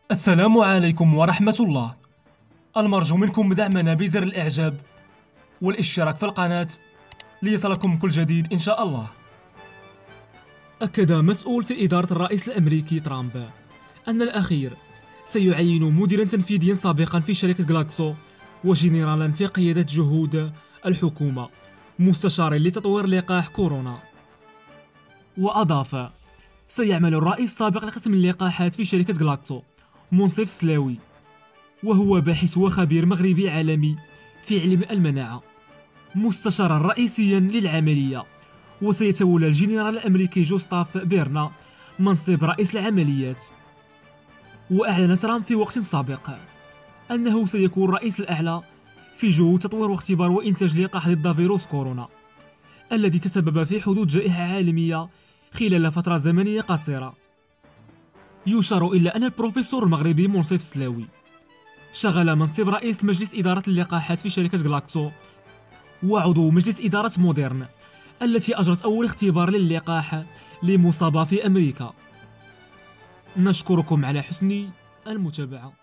السلام عليكم ورحمة الله. المرجو منكم دعمنا بزر الإعجاب والاشتراك في القناة ليصلكم كل جديد إن شاء الله. أكد مسؤول في إدارة الرئيس الأمريكي ترامب أن الأخير سيعين مديرا تنفيذيا سابقا في شركة غلاكسو وجنرالا في قيادة جهود الحكومة مستشارا لتطوير لقاح كورونا. وأضاف: سيعمل الرئيس السابق لقسم اللقاحات في شركة غلاكسو منصف سلاوي، وهو باحث وخبير مغربي عالمي في علم المناعة، مستشارا رئيسيا للعملية. وسيتولى الجنرال الأمريكي جوستاف بيرنا منصب رئيس العمليات. وأعلن ترامب في وقت سابق أنه سيكون الرئيس الأعلى في جهود تطوير واختبار وإنتاج لقاح ضد فيروس كورونا الذي تسبب في حدوث جائحة عالمية خلال فترة زمنية قصيرة. يشار إلى أن البروفيسور المغربي منصف سلاوي شغل منصب رئيس مجلس إدارة اللقاحات في شركة غلاكسو وعضو مجلس إدارة موديرن التي أجرت أول اختبار للقاح لمصابة في أمريكا. نشكركم على حسن المتابعة.